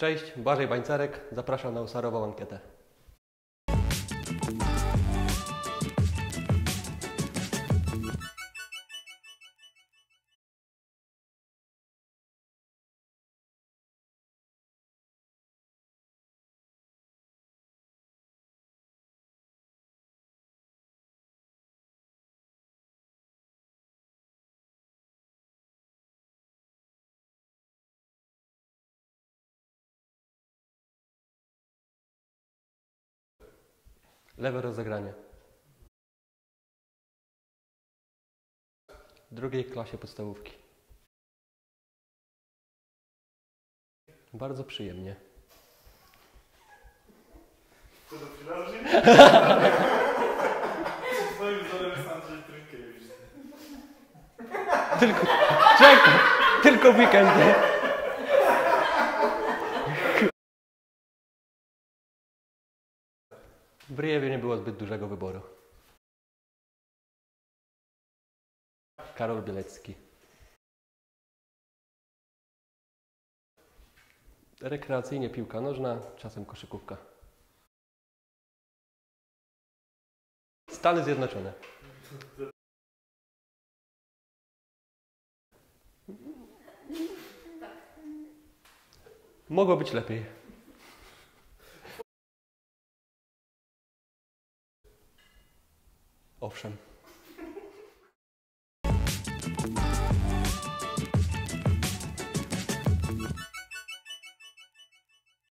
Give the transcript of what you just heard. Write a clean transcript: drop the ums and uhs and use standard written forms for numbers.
Cześć, Błażej Bańcarek, zapraszam na usarową ankietę. Lewe rozegranie. W drugiej klasie podstawówki. Bardzo przyjemnie. Co to przydarzy? Twoim wzorem jest Andrzej Trynkiewicz. Czekaj, tylko w weekendy. W Ryjewie nie było zbyt dużego wyboru. Karol Bielecki. Rekreacyjnie piłka nożna, czasem koszykówka. Stany Zjednoczone. Mogło być lepiej. Owszem.